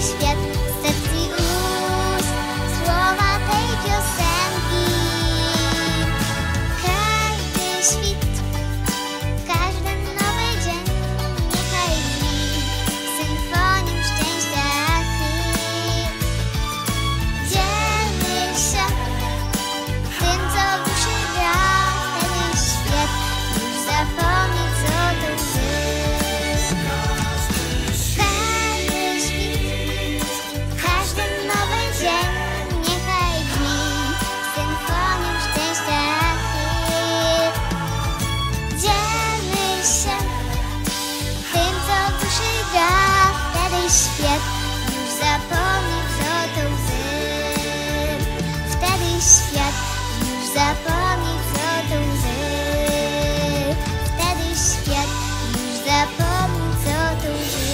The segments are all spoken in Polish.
świat z serc i ust, słowa tej piosenki. Każdy świt, każdy nowy dzień niechaj brzmi symfonią szczęścia chwil. Dzielmy się tym, co w duszy gra, wtedy świat już zapomni, co to łzy. Każdy świt, każdy nowy dzień niechaj brzmi symfonią szczęścia chwil. Dzielmy się tym, co w duszy gra, wtedy świat już zapomni, co to łzy. Wtedy świat już zapomni, co to łzy. Wtedy świat już zapomni, co to łzy.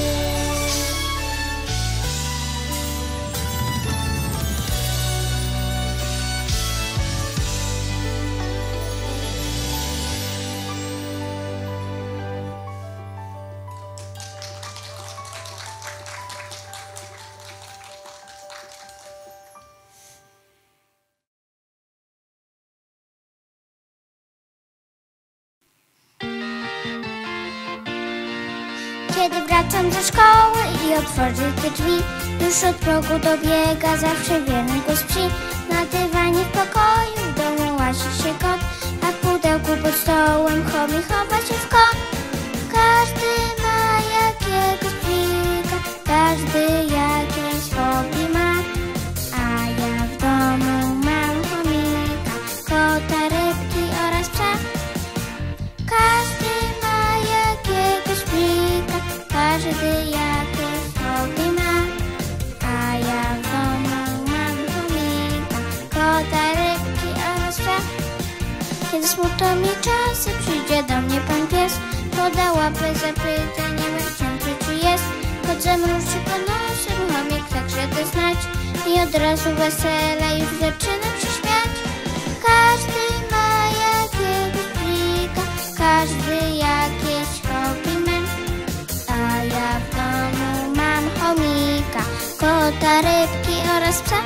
Kiedy wracam ze szkoły i otworzy te drzwi, już od progu dobiega zawsze wierny głos psi. Na dywanie w pokoju w domu łasi się kot, a w pudełku pod stołem chomik chowa się w kąt. Każdy ma jakiegoś psika, każdy jakieś hobby ma, a ja w domu mam chomika, kota, rybki oraz psa. Każdy ma jakiegoś psika, każdy jakieś hobby ma, a ja w domu mam chomika, kota, rybki oraz psa. Kiedy smutno mi czasy, przyjdzie do mnie pan pies, poda łapę, zapyta, nie wiem w czym życiu jest. Kot zamruczy pod nosem, chomik także to znać, i od razu wesele już zaczyna się śmiać. Każdy ma jakiegoś psika, każdy jakieś hobby ma, a ja w domu mam chomika, kota, rybki oraz psa.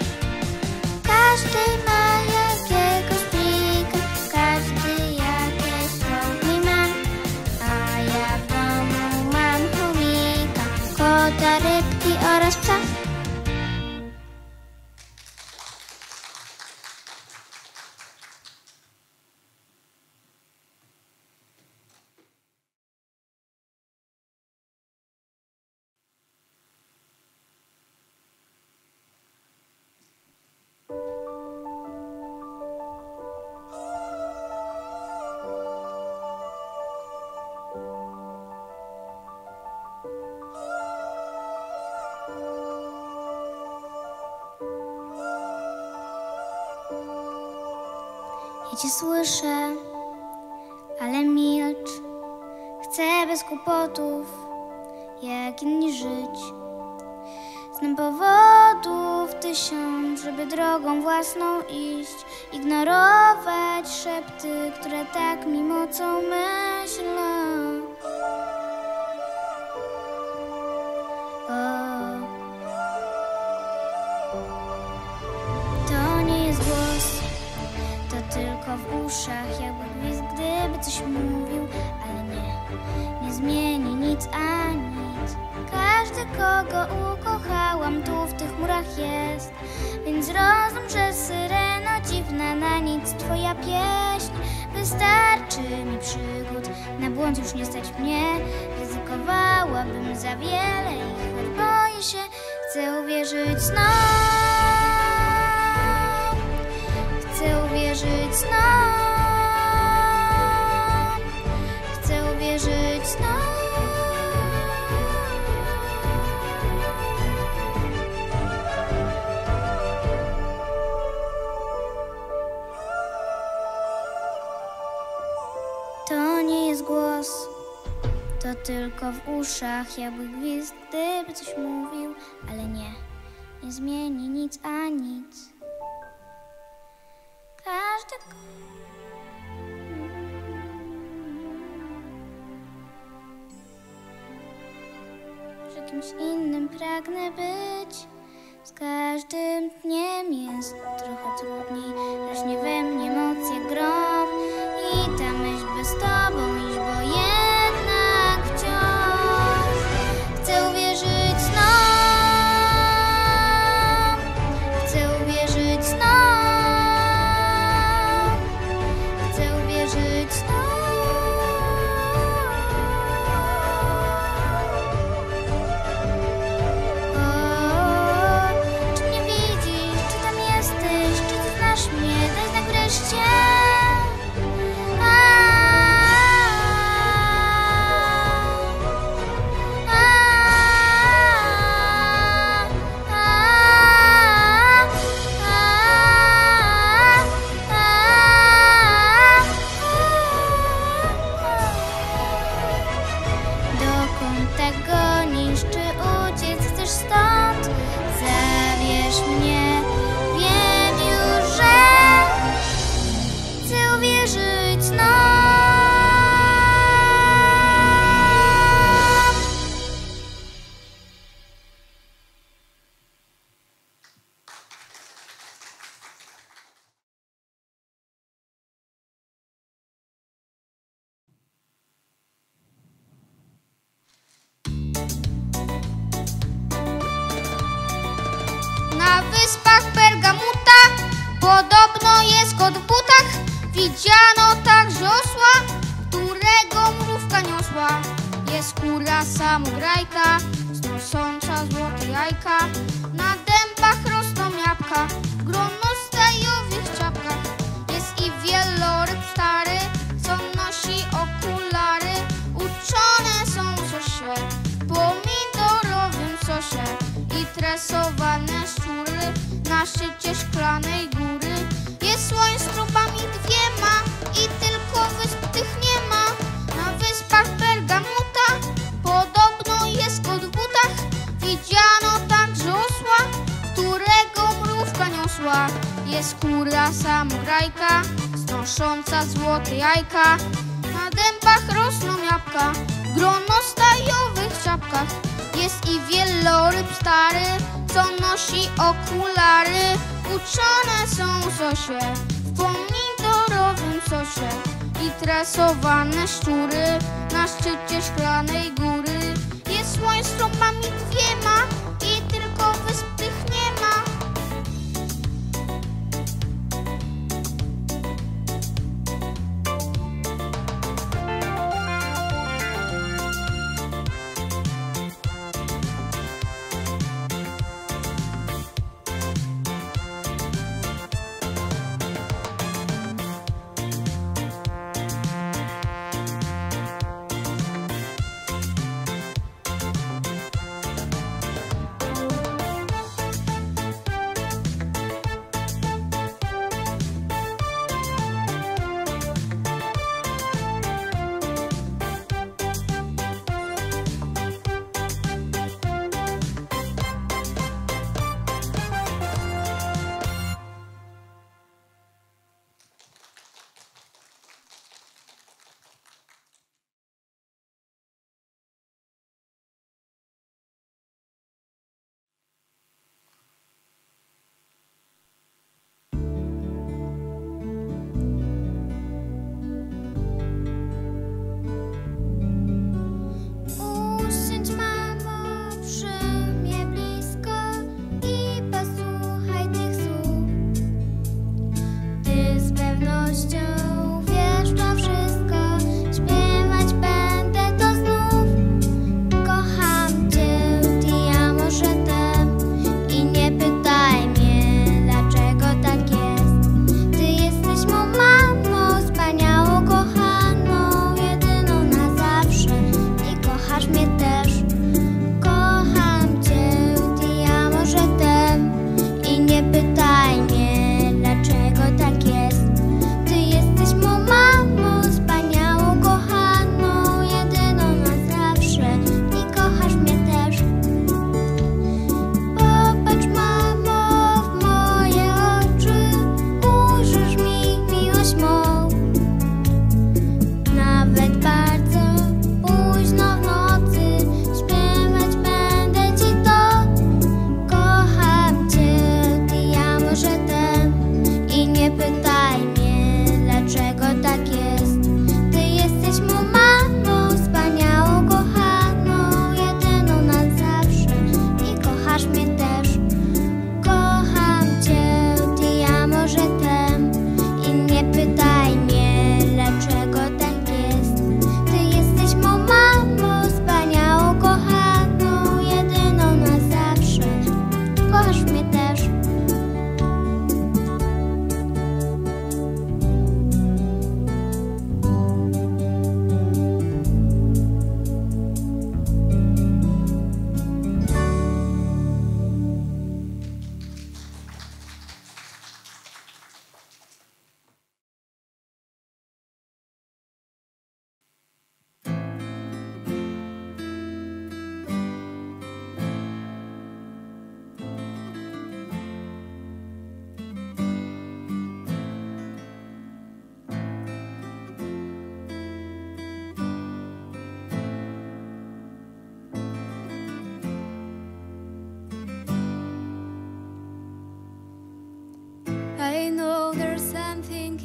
Każdy ma jakiegoś psika, każdy jakieś hobby ma, a ja w domu mam chomika, kota, rybki oraz psa. Ja cię słyszę, ale milcz. Chcę bez kłopotów, jak inni żyć. Znam powodów 1000, żeby drogą własną iść. Ignorować szepty, które tak mi mocą myślą. To nie jest głos, to tylko w uszach, jakby gwiazd, gdyby coś mówił, ale nie zmieni nic a nic. Każdy, kogo ukochałam, tu w tych murach jest, więc rozum, że syreno dziwna, na nic twoja pieśń. Wystarczy mi przygód, na błąd już nie stać mnie. Ryzykowałabym za wiele i choć boję się, chcę uwierzyć znowu. Chcę uwierzyć znowu. Chcę uwierzyć znowu. To nie jest głos, to tylko w uszach, jakby gwizd, gdyby coś mówił, ale nie zmieni nic a nic. Każdy... Że kimś innym pragnę być. Z każdym dniem jest trochę trudniej, rośnie we mnie moc jak grom i ta myśl by z tobą iść, bo jednak wciąż chcę uwierzyć snom, chcę uwierzyć snom, chcę uwierzyć snom. Dokąd tak gonisz, czy uciec chcesz stąd? Zabierz mnie, wiem już, że chcę uwierzyć znowu. Na wyspach Pergamuta podobno jest kot w butach. Widziano także osła, którego mrówka niosła. Jest kura samograjka, znosząca złote jajka. Na dębach rosną jabłka, w gronostajowych czapkach. Jest i wieloryb stary, co nosi okulary. Uczone są w sosie, pomidorowym sosie. I tresowane szczury na szczycie szklanej góry. Jest słoń z trupami dwiema i tylko wysp tych nie ma. Na wyspach Pergamuta podobno jest kot w butach. Widziano także osła, którego mrówka niosła. Jest kura samograjka, znosząca złote jajka. Na dębach rosną jabłka, w gronostajowych czapkach. Jest i wieloryb stary, co nosi okulary. Uczone są w sosie, w pomidorowym sosie. I tresowane szczury na szczycie szklanej góry. Jest słoń z trąbami dwiema i tylko wysp tych nie ma.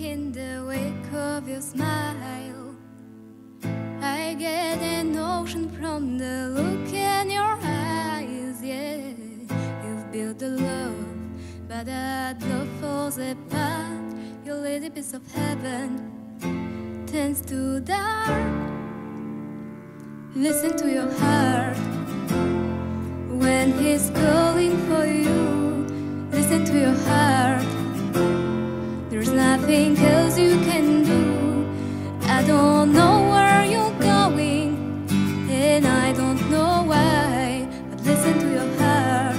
in the wake of your smile. I get an notion from the look in your eyes. Yeah, you've built a love, but that love falls apart. Your little piece of heaven turns to dark. Listen to your heart when he's calling for you. Listen to your heart. There's nothing else you can do. I don't know where you're going, and I don't know why, but listen to your heart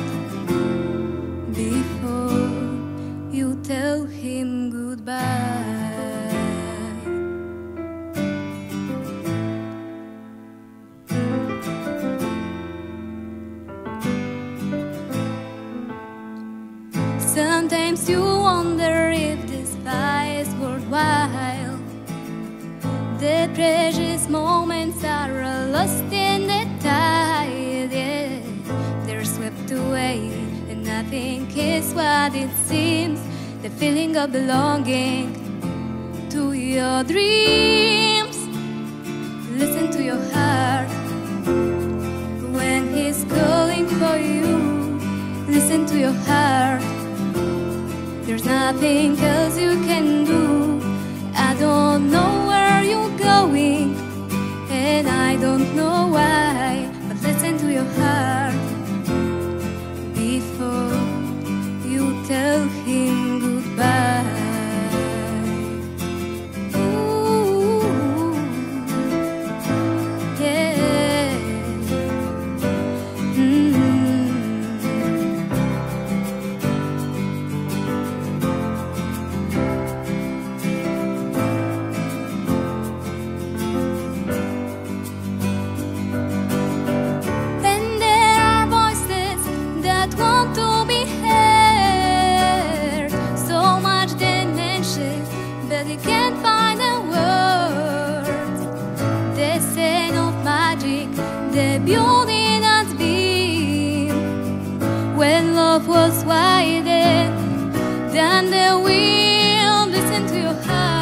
before you tell him goodbye. Sometimes you wonder if this fight is worthwhile. The precious moments are lost in the tide. Yeah, they're swept away, and nothing is what it seems. The feeling of belonging to your dreams. Listen to your heart when he's calling for you. Listen to your heart. There's nothing else you can do. I don't know where you're going, and I don't know why, but listen to your heart before you tell him goodbye. Ooh, yeah. Want to be heard, so much they mention, but they can't find a word. The scent of magic, the beauty that's been when love was wider than the wind. Listen to your heart.